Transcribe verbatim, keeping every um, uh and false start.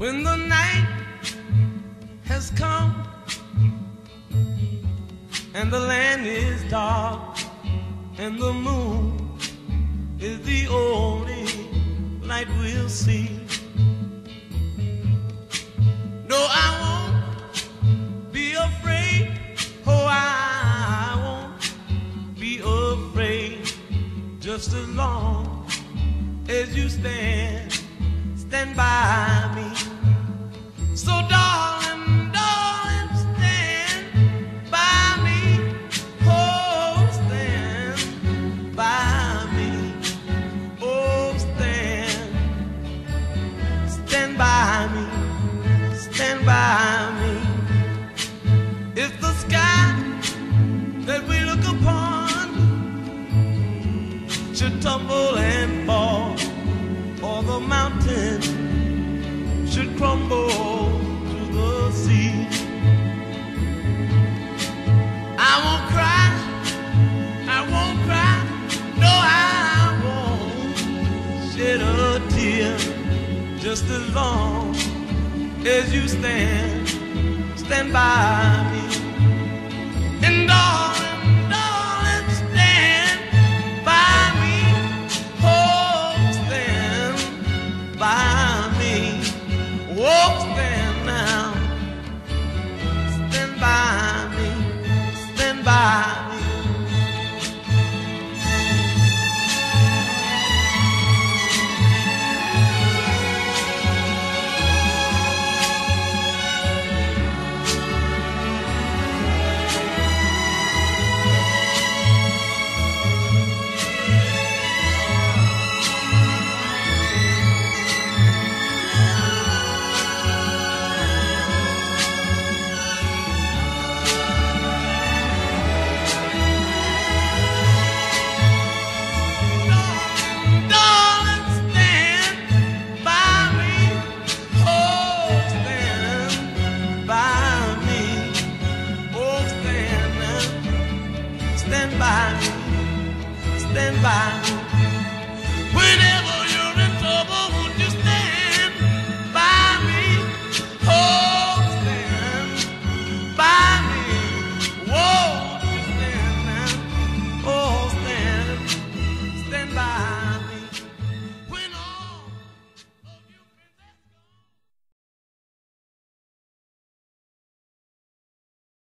When the night has come and the land is dark and the moon is the only light we'll see. No, I won't be afraid. Oh, I won't be afraid. Just as long as you stand, stand by me. So darling, darling, stand by me. Oh, stand by me. Oh, stand, stand by me. Stand by me. If the sky that we look upon should tumble and fall, or the mountain should crumble to the sea, I won't cry, I won't cry, no, I won't shed a tear. Just as long as you stand, stand by me. And darling, darling, stand by me. Oh, stand by me. Oh, stand